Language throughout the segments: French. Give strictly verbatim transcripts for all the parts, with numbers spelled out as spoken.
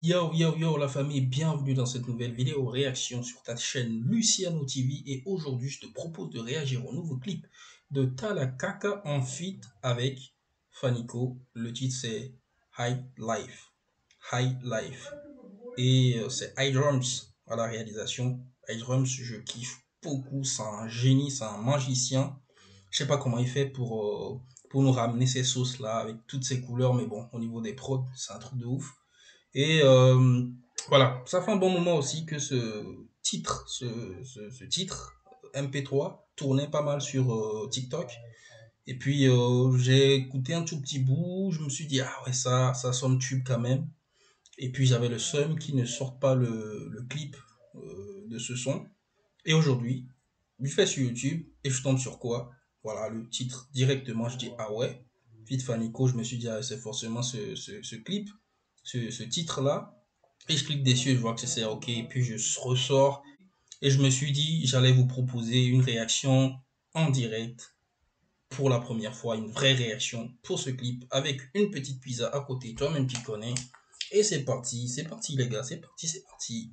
Yo, yo, yo, la famille, bienvenue dans cette nouvelle vidéo réaction sur ta chaîne Luciano T V. Et aujourd'hui, je te propose de réagir au nouveau clip de Talakaka en feat avec Fanico. Le titre, c'est High Life. High Life. Et euh, c'est iDrums à la réalisation. iDrums, je kiffe beaucoup. C'est un génie, c'est un magicien. Je sais pas comment il fait pour, euh, pour nous ramener ces sauces-là avec toutes ces couleurs. Mais bon, au niveau des prods, c'est un truc de ouf. Et euh, voilà, ça fait un bon moment aussi que ce titre, ce, ce, ce titre M P trois tournait pas mal sur euh, TikTok. Et puis euh, j'ai écouté un tout petit bout, je me suis dit ah ouais ça ça sonne tube quand même. Et puis j'avais le seum qui ne sorte pas le, le clip euh, de ce son. Et aujourd'hui, je fais sur YouTube et je tombe sur quoi? Voilà le titre directement, je dis ah ouais. Vite Fanico, je me suis dit ah, c'est forcément ce, ce, ce clip. Ce, ce titre là et je clique dessus et je vois que c'est ok et puis je ressors et je me suis dit j'allais vous proposer une réaction en direct pour la première fois, une vraie réaction pour ce clip avec une petite pizza à côté, toi-même tu connais. Et c'est parti, c'est parti les gars, c'est parti, c'est parti.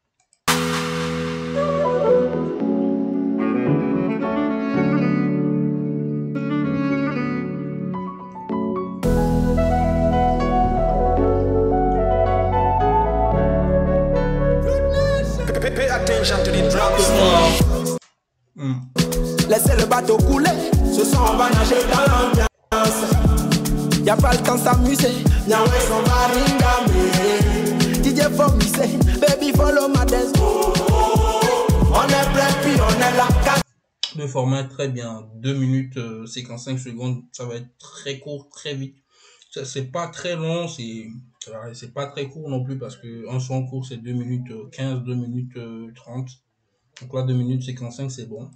Pay attention to the drums. Mm. Laissez le bateau couler, ce soir on va nager dans l'ambiance. Y'a pas le temps de s'amuser, Yahweh son maringame. D J Fomisé, baby follow my dance. Oh, oh, oh. On est prêt puis on est là. Le format est très bien, deux minutes euh, cinquante-cinq secondes, ça va être très court, très vite. C'est pas très long, c'est c'est pas très court non plus parce que un son court c'est deux minutes quinze, deux minutes trente. Donc là deux minutes cinquante-cinq c'est bon.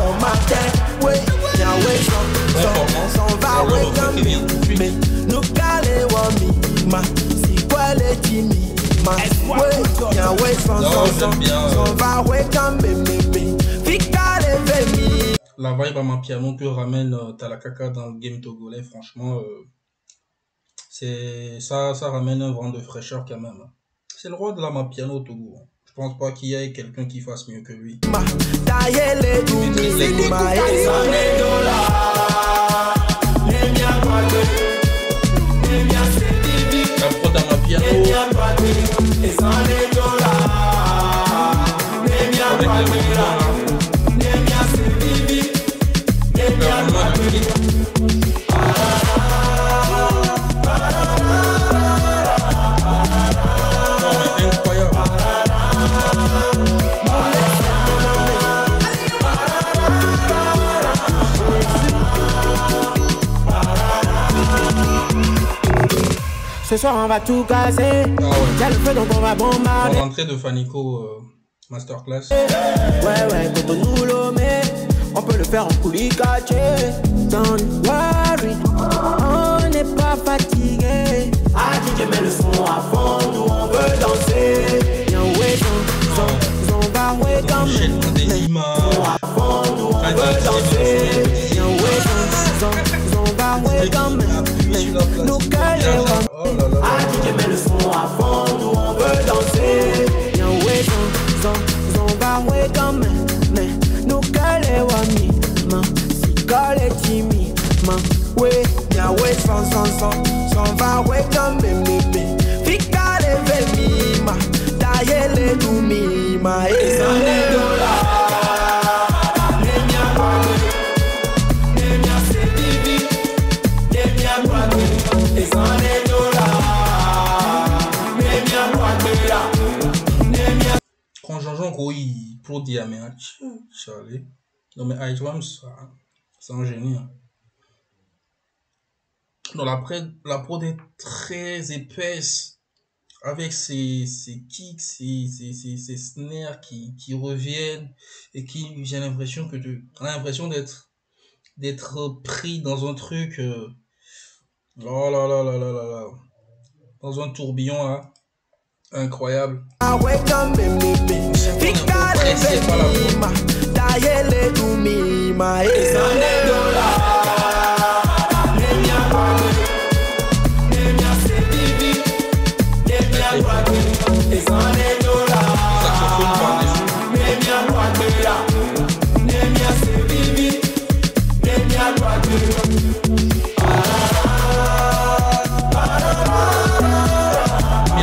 La vibe à ma piano que ramène euh, Talakaka dans le game togolais, franchement euh, c'est ça, ça ramène un vent de fraîcheur quand même. C'est le roi de la mapiano au Togo. Je pense pas qu'il y ait quelqu'un qui fasse mieux que lui. La prod à mapiano avec le mouvement. Ce soir on va tout casser. Ah ouais. Y'a le feu donc on va bombarder. L'entrée de Fanico euh, Masterclass. Ouais ouais, quand on nous le met, on peut le faire en coulicaché. Don't worry, on n'est pas fatigué. Ah D J mets le son à fond, nous on veut danser. Y'a ouais, on, on, on va ouais comme son à fond, nous on veut danser. Y'a ouais, on, on va ouais comme nous calés. Ah D J mets le son à fond, nous on veut danser. Y'a ouais, on, on va ouais comme nous calés wami. Si calé timi, man, ouais, y'a ouais, son, son, son, son va ouais comme bébé. Fika le vemi, ma, taille le doumi, ma, et ça n'est de là. Quand Jean-Jean Koui pour Diamant, Charlie. Non mais iDrums, c'est un génie. Hein. Non, la, prod, la prod est très épaisse avec ses, ses kicks, ses, ses, ses, ses snares qui, qui reviennent et qui, j'ai l'impression que tu as l'impression d'être d'être pris dans un truc. Euh, oh là là là là là là. Dans un tourbillon là. Incroyable. On est un peu pressé par la prod.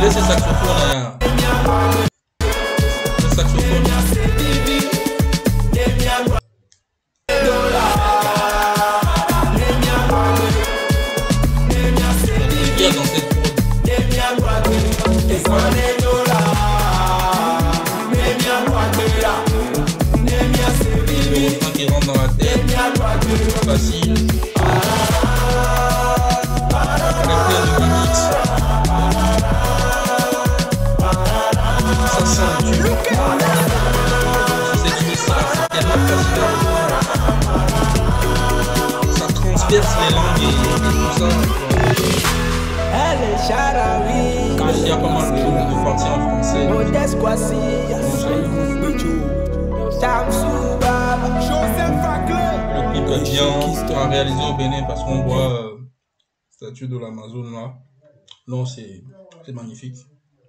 laisse le saxophone hein. Le saxophone. Il y a dans cette le refrain qui rentre dans la tête. Facile. Avec plein de gimmicks. Ça sent le tube. C'est difficile, c'est tellement facile à ça transperce les langues et, et tout ça. Même s'il y a pas mal de, de parties en français. Le clip est bien réalisé au Bénin parce qu'on voit euh, la statue de l'Amazone là. Non, c'est magnifique.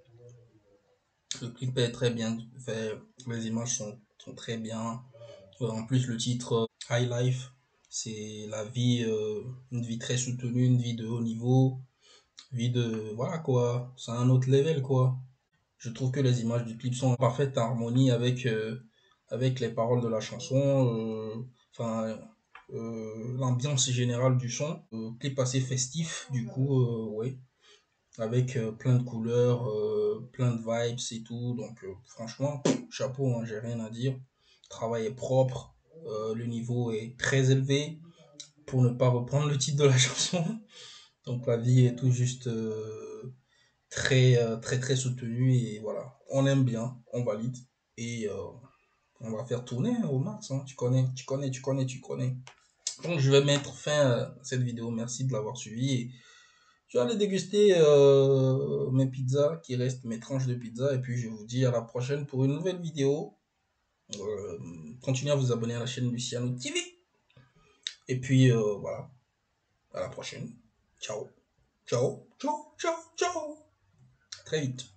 Le clip est très bien fait, les images sont, sont très bien. En plus, le titre euh, High Life, c'est la vie, euh, une vie très soutenue, une vie de haut niveau, vie de, voilà quoi, c'est un autre level quoi. Je trouve que les images du clip sont en parfaite harmonie avec, euh, avec les paroles de la chanson, enfin, euh, euh, l'ambiance générale du son. Euh, clip assez festif, du coup, euh, ouais. Avec euh, plein de couleurs, euh, plein de vibes et tout. Donc euh, franchement, chapeau, hein, j'ai rien à dire. Le travail est propre, euh, le niveau est très élevé, pour ne pas reprendre le titre de la chanson. Donc la vie est tout juste euh, très, euh, très, très soutenue et voilà. On aime bien, on valide et euh, on va faire tourner hein, au max. Hein. Tu connais, tu connais, tu connais, tu connais. Donc je vais mettre fin à cette vidéo. Merci de l'avoir suivi. Et je vais aller déguster euh, mes pizzas, qui restent mes tranches de pizza. Et puis je vous dis à la prochaine pour une nouvelle vidéo. Euh, continuez à vous abonner à la chaîne Luciano T V. Et puis euh, voilà. À la prochaine. Ciao. Ciao. Ciao. Ciao. Ciao. Très vite.